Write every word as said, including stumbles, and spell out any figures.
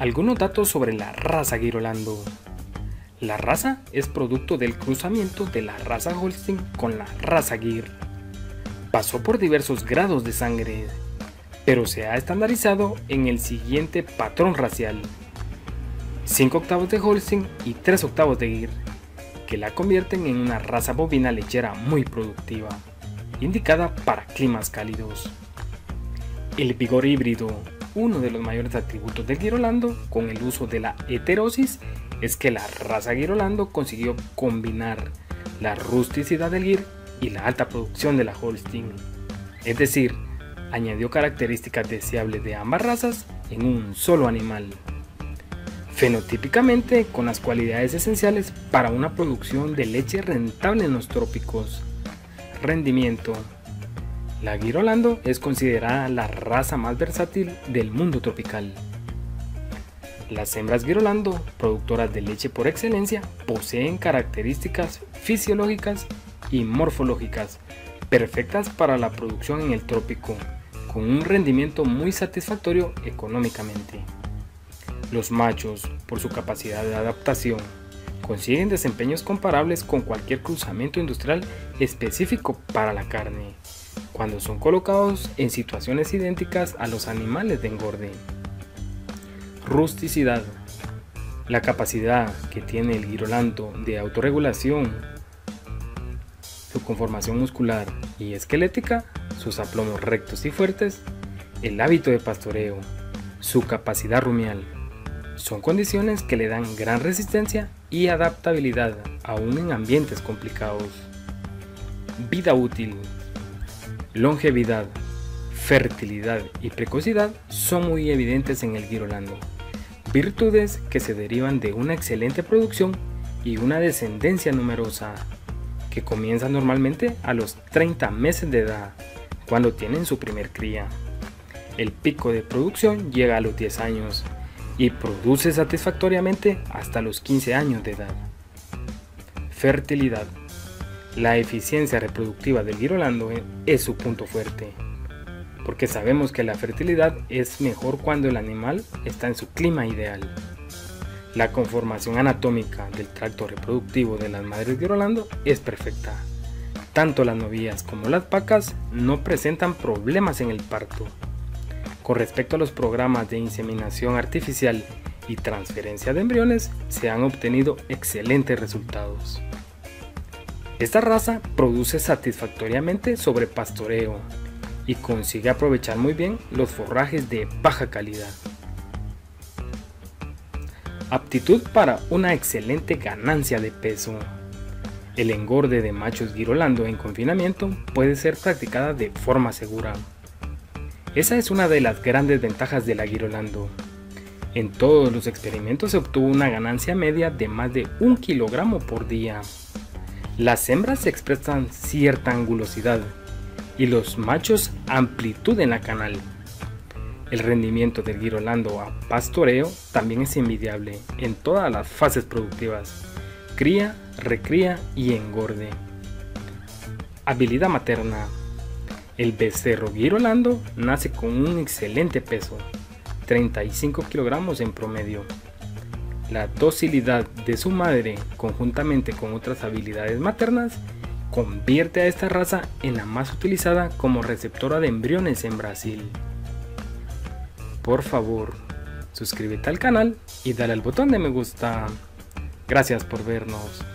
Algunos datos sobre la raza Girolando. La raza es producto del cruzamiento de la raza Holstein con la raza Gir. Pasó por diversos grados de sangre, pero se ha estandarizado en el siguiente patrón racial: cinco octavos de Holstein y tres octavos de Gir, que la convierten en una raza bovina lechera muy productiva, indicada para climas cálidos. El vigor híbrido, uno de los mayores atributos del Girolando con el uso de la heterosis, es que la raza Girolando consiguió combinar la rusticidad del Gir y la alta producción de la Holstein, es decir, añadió características deseables de ambas razas en un solo animal, fenotípicamente con las cualidades esenciales para una producción de leche rentable en los trópicos. Rendimiento. La Girolando es considerada la raza más versátil del mundo tropical. Las hembras Girolando, productoras de leche por excelencia, poseen características fisiológicas y morfológicas perfectas para la producción en el trópico, con un rendimiento muy satisfactorio económicamente. Los machos, por su capacidad de adaptación, consiguen desempeños comparables con cualquier cruzamiento industrial específico para la carne, cuando son colocados en situaciones idénticas a los animales de engorde. Rusticidad. La capacidad que tiene el Girolando de autorregulación, su conformación muscular y esquelética, sus aplomos rectos y fuertes, el hábito de pastoreo, su capacidad rumial, son condiciones que le dan gran resistencia y adaptabilidad aún en ambientes complicados. Vida útil. Longevidad, fertilidad y precocidad son muy evidentes en el Girolando, virtudes que se derivan de una excelente producción y una descendencia numerosa, que comienza normalmente a los treinta meses de edad, cuando tienen su primer cría. El pico de producción llega a los diez años y produce satisfactoriamente hasta los quince años de edad. Fertilidad. La eficiencia reproductiva del Girolando es su punto fuerte, porque sabemos que la fertilidad es mejor cuando el animal está en su clima ideal. La conformación anatómica del tracto reproductivo de las madres Girolando es perfecta. Tanto las novillas como las vacas no presentan problemas en el parto. Con respecto a los programas de inseminación artificial y transferencia de embriones, se han obtenido excelentes resultados. Esta raza produce satisfactoriamente sobre pastoreo y consigue aprovechar muy bien los forrajes de baja calidad. Aptitud para una excelente ganancia de peso. El engorde de machos Girolando en confinamiento puede ser practicada de forma segura. Esa es una de las grandes ventajas de la Girolando. En todos los experimentos se obtuvo una ganancia media de más de un kilogramo por día. Las hembras expresan cierta angulosidad y los machos amplitud en la canal. El rendimiento del Girolando a pastoreo también es envidiable en todas las fases productivas: cría, recría y engorde. Habilidad materna. El becerro Girolando nace con un excelente peso, treinta y cinco kilogramos en promedio. La docilidad de su madre, conjuntamente con otras habilidades maternas, convierte a esta raza en la más utilizada como receptora de embriones en Brasil. Por favor, suscríbete al canal y dale al botón de me gusta. Gracias por vernos.